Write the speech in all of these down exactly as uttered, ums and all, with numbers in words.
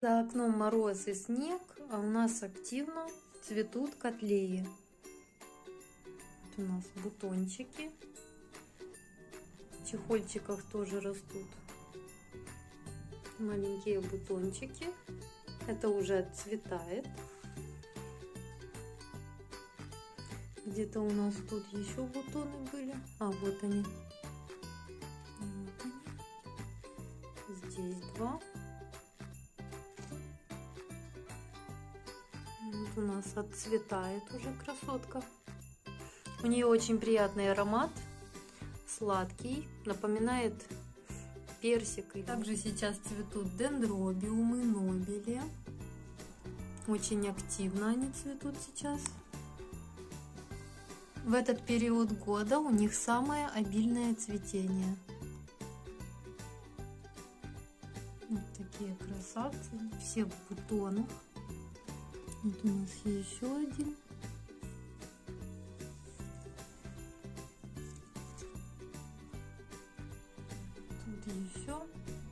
За окном мороз и снег, а у нас активно цветут котлеи. Вот у нас бутончики. В чехольчиках тоже растут маленькие бутончики. Это уже отцветает. Где-то у нас тут еще бутоны были. А, вот они. Вот они. Здесь два. Вот у нас отцветает уже красотка. У нее очень приятный аромат. Сладкий. Напоминает персик. Также сейчас цветут дендробиумы, нобели. Очень активно они цветут сейчас. В этот период года у них самое обильное цветение. Вот такие красавцы. Все в бутонах. Вот у нас еще один. Тут еще.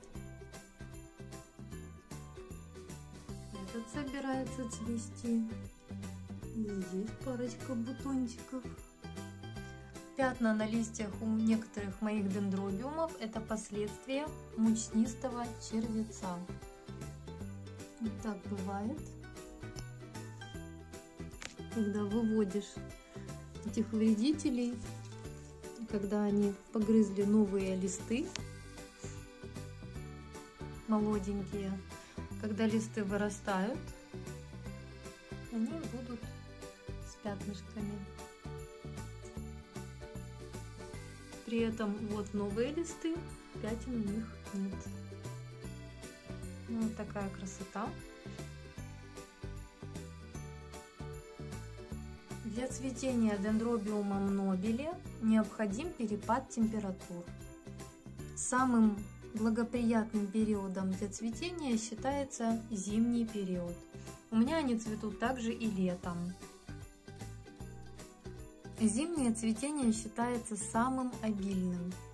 Этот собирается цвести. Здесь парочка бутончиков. Пятна на листьях у некоторых моих дендробиумов – это последствия мучнистого червеца. Вот так бывает, когда выводишь этих вредителей, когда они погрызли новые листы, молоденькие, когда листы вырастают, они будут с пятнышками. При этом вот новые листы, пятен у них нет. Вот такая красота. Для цветения дендробиумом нобели необходим перепад температур. Самым благоприятным периодом для цветения считается зимний период. У меня они цветут также и летом. Зимнее цветение считается самым обильным.